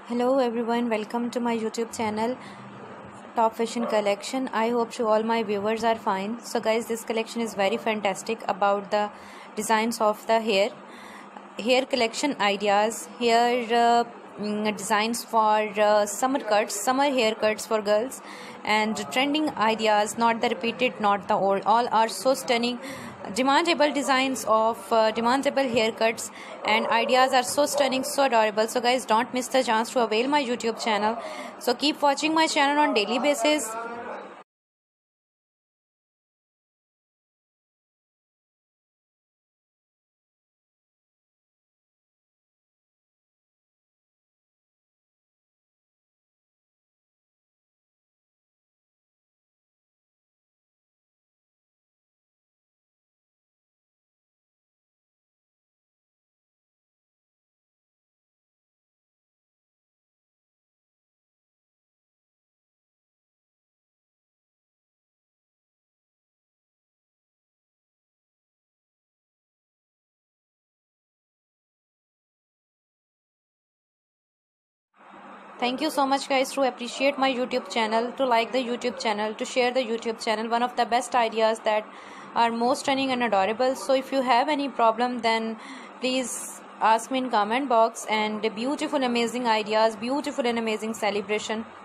Hello everyone, welcome to my YouTube channel Top Fashion Collection. I hope you all my viewers are fine. So guys, this collection is very fantastic about the designs of the hair collection ideas, designs for summer cuts, summer haircuts for girls, and trending ideas, not the repeated, not the old. All are so stunning. Demandable designs of demandable haircuts and ideas are so stunning, so adorable. So guys, don't miss the chance to avail my YouTube channel. So keep watching my channel on daily basis. Thank you so much guys to appreciate my YouTube channel, to like the YouTube channel, to share the YouTube channel. One of the best ideas that are most stunning and adorable. So if you have any problem, then please ask me in comment box. And beautiful amazing ideas, beautiful and amazing celebration